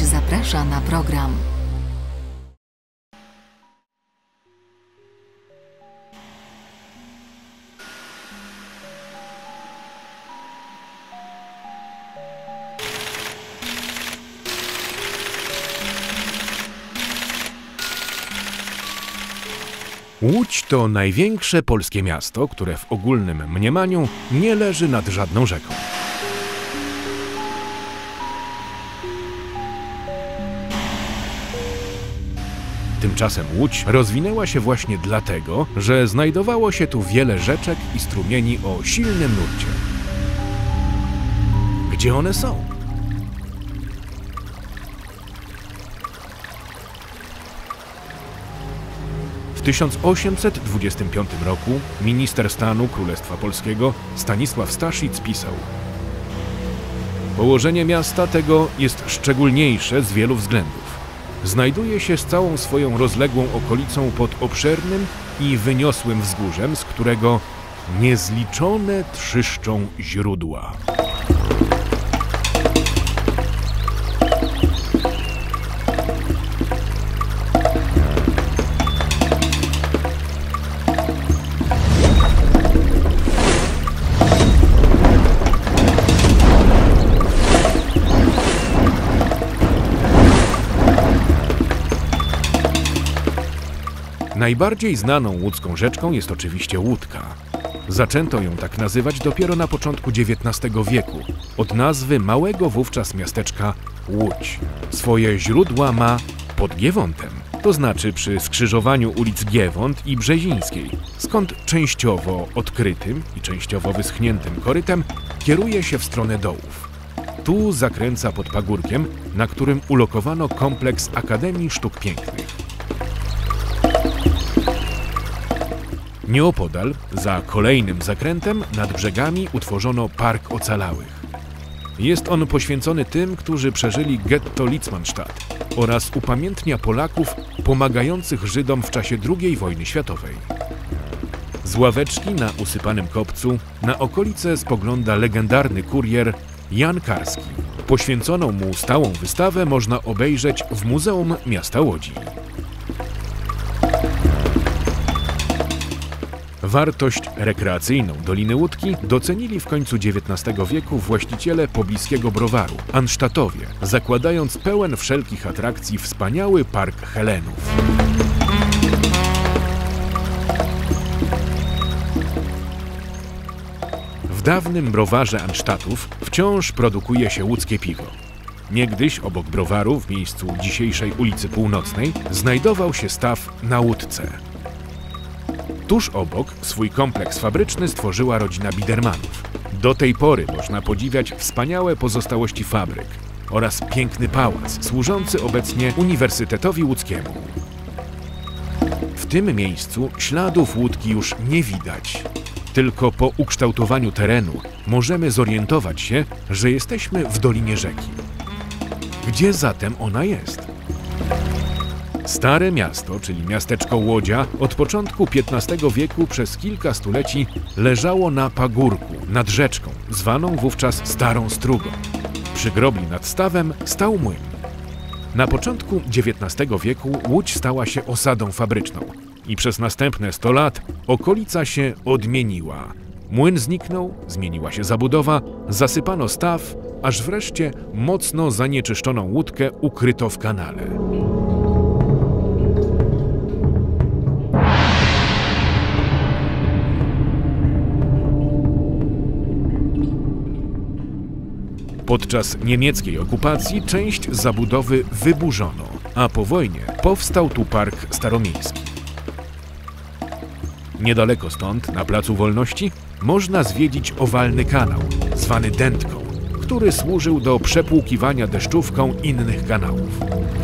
zaprasza na program. Łódź to największe polskie miasto, które w ogólnym mniemaniu nie leży nad żadną rzeką. Tymczasem Łódź rozwinęła się właśnie dlatego, że znajdowało się tu wiele rzeczek i strumieni o silnym nurcie. Gdzie one są? W 1825 roku minister stanu Królestwa Polskiego Stanisław Staszic pisał: położenie miasta tego jest szczególniejsze z wielu względów. Znajduje się z całą swoją rozległą okolicą pod obszernym i wyniosłym wzgórzem, z którego niezliczone trzyszczą źródła. Najbardziej znaną łódzką rzeczką jest oczywiście Łódka. Zaczęto ją tak nazywać dopiero na początku XIX wieku, od nazwy małego wówczas miasteczka Łódź. Swoje źródła ma pod Giewontem, to znaczy przy skrzyżowaniu ulic Giewont i Brzezińskiej, skąd częściowo odkrytym i częściowo wyschniętym korytem kieruje się w stronę dołów. Tu zakręca pod pagórkiem, na którym ulokowano kompleks Akademii Sztuk Pięknych. Nieopodal, za kolejnym zakrętem, nad brzegami utworzono Park Ocalałych. Jest on poświęcony tym, którzy przeżyli getto Litzmannstadt oraz upamiętnia Polaków pomagających Żydom w czasie II wojny światowej. Z ławeczki na usypanym kopcu na okolice spogląda legendarny kurier Jan Karski. Poświęconą mu stałą wystawę można obejrzeć w Muzeum Miasta Łodzi. Wartość rekreacyjną Doliny Łódki docenili w końcu XIX wieku właściciele pobliskiego browaru, Ansztatowie, zakładając pełen wszelkich atrakcji wspaniały Park Helenów. W dawnym browarze Ansztatów wciąż produkuje się łódzkie piwo. Niegdyś obok browaru, w miejscu dzisiejszej ulicy Północnej, znajdował się staw na Łódce. Tuż obok swój kompleks fabryczny stworzyła rodzina Bidermanów. Do tej pory można podziwiać wspaniałe pozostałości fabryk oraz piękny pałac, służący obecnie Uniwersytetowi Łódzkiemu. W tym miejscu śladów Łódki już nie widać. Tylko po ukształtowaniu terenu możemy zorientować się, że jesteśmy w dolinie rzeki. Gdzie zatem ona jest? Stare miasto, czyli miasteczko Łodzia, od początku XV wieku przez kilka stuleci leżało na pagórku nad rzeczką, zwaną wówczas Starą Strugą. Przy grobli nad stawem stał młyn. Na początku XIX wieku Łódź stała się osadą fabryczną i przez następne 100 lat okolica się odmieniła. Młyn zniknął, zmieniła się zabudowa, zasypano staw, aż wreszcie mocno zanieczyszczoną Łódkę ukryto w kanale. Podczas niemieckiej okupacji część zabudowy wyburzono, a po wojnie powstał tu Park Staromiejski. Niedaleko stąd, na Placu Wolności, można zwiedzić owalny kanał, zwany Dętką, który służył do przepłukiwania deszczówką innych kanałów.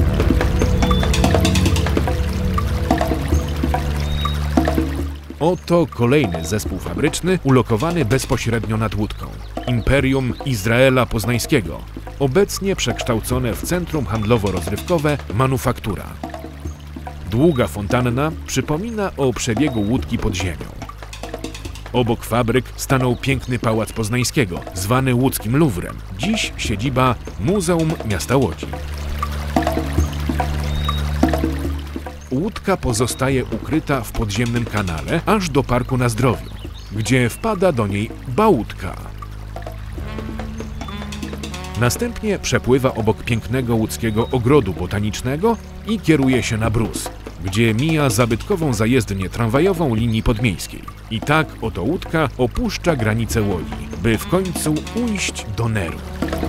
Oto kolejny zespół fabryczny ulokowany bezpośrednio nad Łódką. Imperium Izraela Poznańskiego, obecnie przekształcone w centrum handlowo-rozrywkowe Manufaktura. Długa fontanna przypomina o przebiegu Łódki pod ziemią. Obok fabryk stanął piękny Pałac Poznańskiego, zwany łódzkim Luwrem, dziś siedziba Muzeum Miasta Łodzi. łódka pozostaje ukryta w podziemnym kanale aż do Parku na Zdrowiu, gdzie wpada do niej Bałódka. Następnie przepływa obok pięknego łódzkiego ogrodu botanicznego i kieruje się na Brus, gdzie mija zabytkową zajezdnię tramwajową linii podmiejskiej. I tak oto łódka opuszcza granice Łodzi, by w końcu ujść do Neru.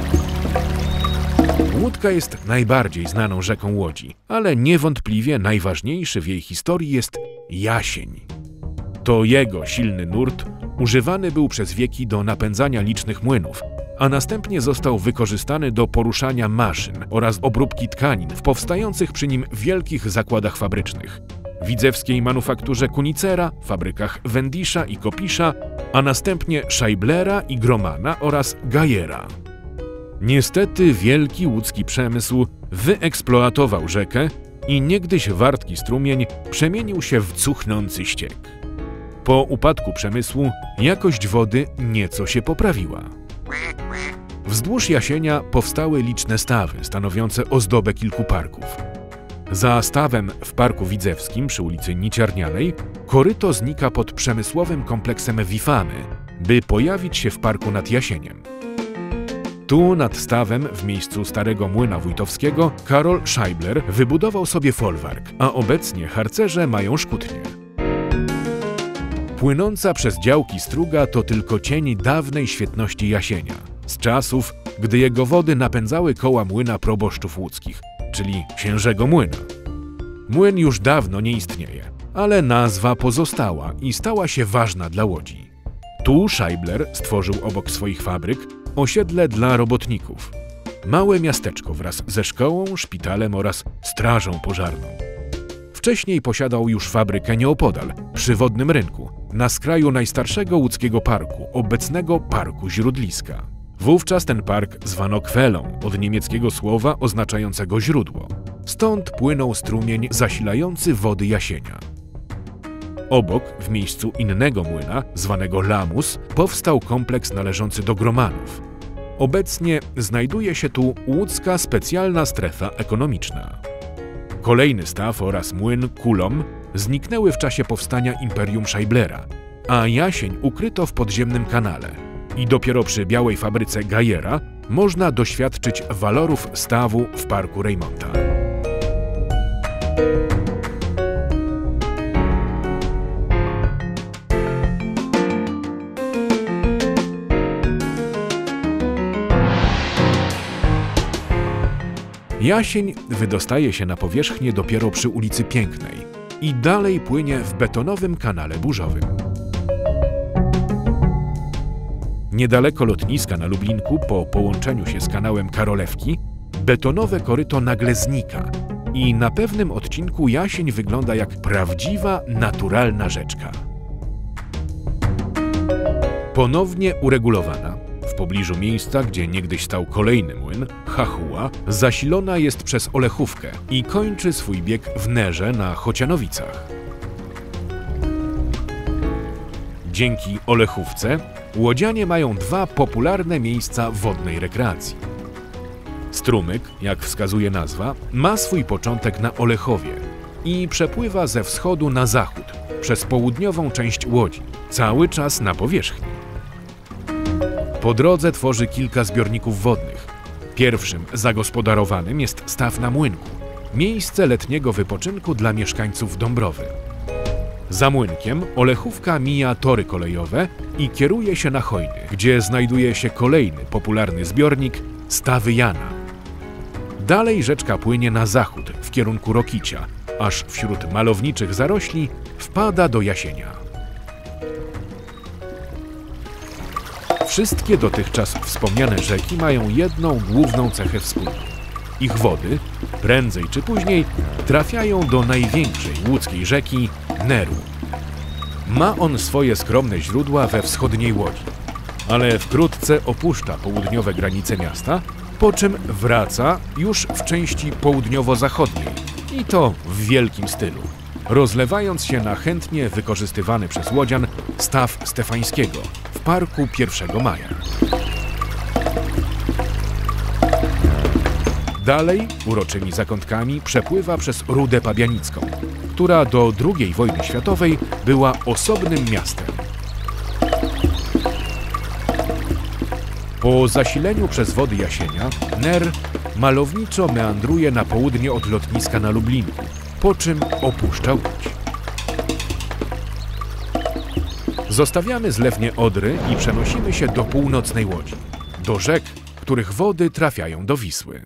Łódka jest najbardziej znaną rzeką Łodzi, ale niewątpliwie najważniejszy w jej historii jest Jasień. To jego silny nurt używany był przez wieki do napędzania licznych młynów, a następnie został wykorzystany do poruszania maszyn oraz obróbki tkanin w powstających przy nim wielkich zakładach fabrycznych. Widzewskiej manufakturze Kunicera, fabrykach Wendisza i Kopisza, a następnie Scheiblera i Gromana oraz Gajera. Niestety wielki łódzki przemysł wyeksploatował rzekę i niegdyś wartki strumień przemienił się w cuchnący ściek. Po upadku przemysłu jakość wody nieco się poprawiła. Wzdłuż Jasienia powstały liczne stawy stanowiące ozdobę kilku parków. Za stawem w Parku Widzewskim przy ulicy Niciarnianej koryto znika pod przemysłowym kompleksem Wifamy, by pojawić się w parku nad Jasieniem. Tu nad stawem w miejscu starego młyna wójtowskiego Karol Scheibler wybudował sobie folwark, a obecnie harcerze mają szkutnię. Płynąca przez działki struga to tylko cień dawnej świetności Jasienia, z czasów, gdy jego wody napędzały koła młyna proboszczów łódzkich, czyli księżego młyna. Młyn już dawno nie istnieje, ale nazwa pozostała i stała się ważna dla Łodzi. Tu Scheibler stworzył obok swoich fabryk osiedle dla robotników. Małe miasteczko wraz ze szkołą, szpitalem oraz strażą pożarną. Wcześniej posiadał już fabrykę nieopodal, przy Wodnym Rynku, na skraju najstarszego łódzkiego parku, obecnego Parku Źródliska. Wówczas ten park zwano Kwelą, od niemieckiego słowa oznaczającego źródło. Stąd płynął strumień zasilający wody Jasienia. Obok, w miejscu innego młyna, zwanego Lamus, powstał kompleks należący do Gromanów. Obecnie znajduje się tu łódzka specjalna strefa ekonomiczna. Kolejny staw oraz młyn Kulom zniknęły w czasie powstania Imperium Scheiblera, a Jasień ukryto w podziemnym kanale. I dopiero przy białej fabryce Gajera można doświadczyć walorów stawu w Parku Rejmonta. Jasień wydostaje się na powierzchnię dopiero przy ulicy Pięknej i dalej płynie w betonowym kanale burzowym. Niedaleko lotniska na Lublinku, po połączeniu się z kanałem Karolewki, betonowe koryto nagle znika i na pewnym odcinku Jasień wygląda jak prawdziwa, naturalna rzeczka. Ponownie uregulowana, w pobliżu miejsca, gdzie niegdyś stał kolejny młyn, Hachuła, zasilona jest przez Olechówkę i kończy swój bieg w Nerze na Chocianowicach. Dzięki Olechówce łodzianie mają dwa popularne miejsca wodnej rekreacji. Strumyk, jak wskazuje nazwa, ma swój początek na Olechowie i przepływa ze wschodu na zachód przez południową część Łodzi, cały czas na powierzchni. Po drodze tworzy kilka zbiorników wodnych. Pierwszym zagospodarowanym jest staw na Młynku, miejsce letniego wypoczynku dla mieszkańców Dąbrowy. Za Młynkiem Olechówka mija tory kolejowe i kieruje się na Chojny, gdzie znajduje się kolejny popularny zbiornik Stawy Jana. Dalej rzeczka płynie na zachód w kierunku Rokicia, aż wśród malowniczych zarośli wpada do Jasienia. Wszystkie dotychczas wspomniane rzeki mają jedną główną cechę wspólną. Ich wody, prędzej czy później, trafiają do największej łódzkiej rzeki Neru. Ma on swoje skromne źródła we wschodniej Łodzi, ale wkrótce opuszcza południowe granice miasta, po czym wraca już w części południowo-zachodniej i to w wielkim stylu, rozlewając się na chętnie wykorzystywany przez łodzian staw Stefańskiego w Parku 1 Maja. Dalej, uroczymi zakątkami, przepływa przez Rudę Pabianicką, która do II wojny światowej była osobnym miastem. Po zasileniu przez wody Jasienia Ner malowniczo meandruje na południe od lotniska na Lublinku, po czym opuszcza Łódź. Zostawiamy zlewnię Odry i przenosimy się do północnej Łodzi, do rzek, których wody trafiają do Wisły.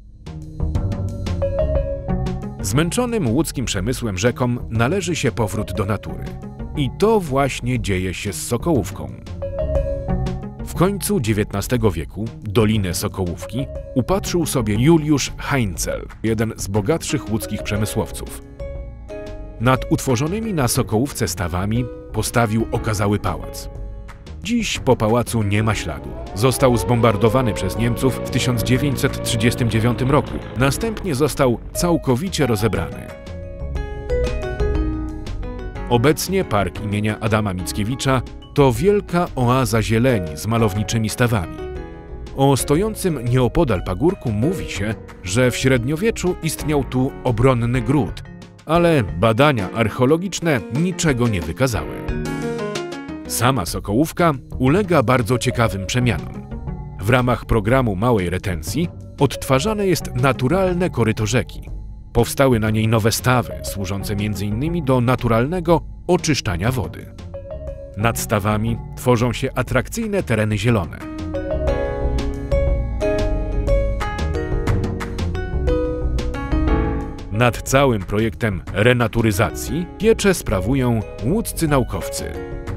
Zmęczonym łódzkim przemysłem rzekom należy się powrót do natury. I to właśnie dzieje się z Sokołówką. W końcu XIX wieku Dolinę Sokołówki upatrzył sobie Juliusz Heinzel, jeden z bogatszych łódzkich przemysłowców. Nad utworzonymi na Sokołówce stawami postawił okazały pałac. Dziś po pałacu nie ma śladu. Został zbombardowany przez Niemców w 1939 roku. Następnie został całkowicie rozebrany. Obecnie park imienia Adama Mickiewicza to wielka oaza zieleni z malowniczymi stawami. O stojącym nieopodal pagórku mówi się, że w średniowieczu istniał tu obronny gród, ale badania archeologiczne niczego nie wykazały. Sama Sokołówka ulega bardzo ciekawym przemianom. W ramach programu małej retencji odtwarzane jest naturalne koryto rzeki. Powstały na niej nowe stawy, służące m.in. do naturalnego oczyszczania wody. Nad stawami tworzą się atrakcyjne tereny zielone. Nad całym projektem renaturyzacji pieczę sprawują łódzcy naukowcy.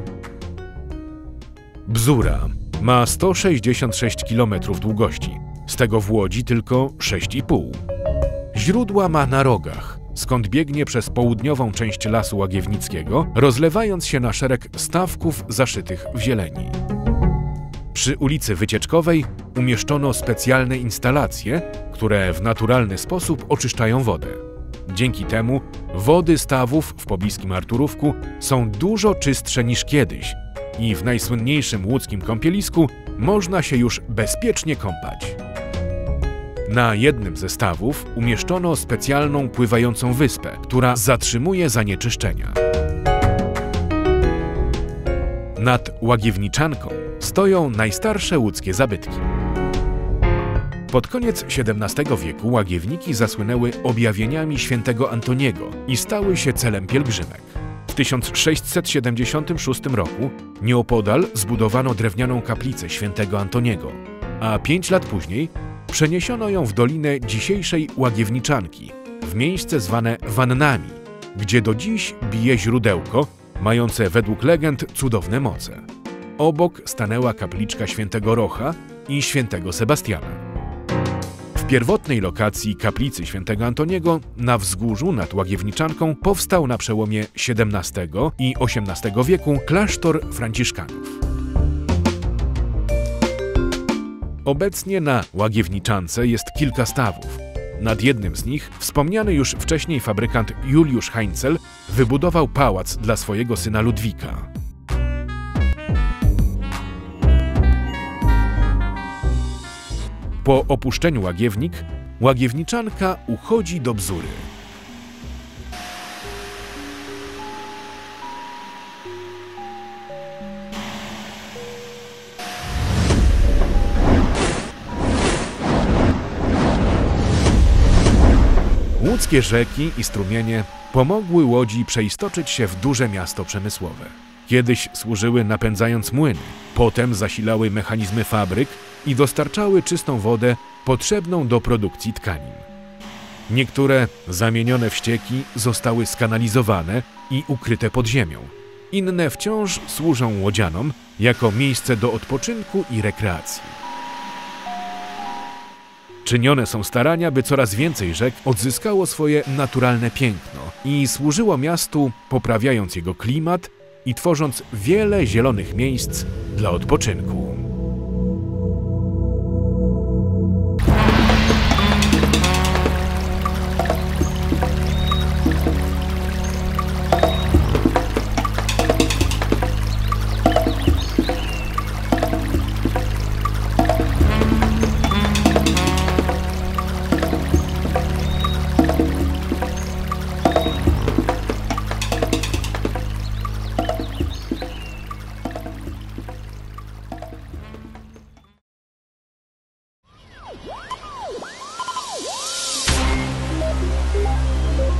Bzura ma 166 km długości, z tego w Łodzi tylko 6,5. Źródła ma na rogach, skąd biegnie przez południową część Lasu Łagiewnickiego, rozlewając się na szereg stawków zaszytych w zieleni. Przy ulicy Wycieczkowej umieszczono specjalne instalacje, które w naturalny sposób oczyszczają wodę. Dzięki temu wody stawów w pobliskim Arturówku są dużo czystsze niż kiedyś i w najsłynniejszym łódzkim kąpielisku można się już bezpiecznie kąpać. Na jednym ze stawów umieszczono specjalną pływającą wyspę, która zatrzymuje zanieczyszczenia. Nad Łagiewniczanką stoją najstarsze łódzkie zabytki. Pod koniec XVII wieku Łagiewniki zasłynęły objawieniami świętego Antoniego i stały się celem pielgrzymek. W 1676 roku nieopodal zbudowano drewnianą kaplicę świętego Antoniego, a 5 lat później przeniesiono ją w dolinę dzisiejszej Łagiewniczanki, w miejsce zwane Wannami, gdzie do dziś bije źródełko, mające według legend cudowne moce. Obok stanęła kapliczka świętego Rocha i świętego Sebastiana. W pierwotnej lokacji kaplicy świętego Antoniego na wzgórzu nad Łagiewniczanką powstał na przełomie XVII i XVIII wieku klasztor franciszkanów. Obecnie na Łagiewniczance jest kilka stawów. Nad jednym z nich wspomniany już wcześniej fabrykant Juliusz Heinzel wybudował pałac dla swojego syna Ludwika. Po opuszczeniu Łagiewnik, Łagiewniczanka uchodzi do Bzury. Łódzkie rzeki i strumienie pomogły Łodzi przeistoczyć się w duże miasto przemysłowe. Kiedyś służyły napędzając młyny, potem zasilały mechanizmy fabryk i dostarczały czystą wodę potrzebną do produkcji tkanin. Niektóre, zamienione w ścieki, zostały skanalizowane i ukryte pod ziemią. Inne wciąż służą łodzianom jako miejsce do odpoczynku i rekreacji. Czynione są starania, by coraz więcej rzek odzyskało swoje naturalne piękno i służyło miastu, poprawiając jego klimat i tworząc wiele zielonych miejsc dla odpoczynku.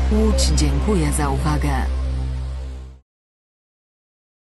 Łódź dziękuję za uwagę.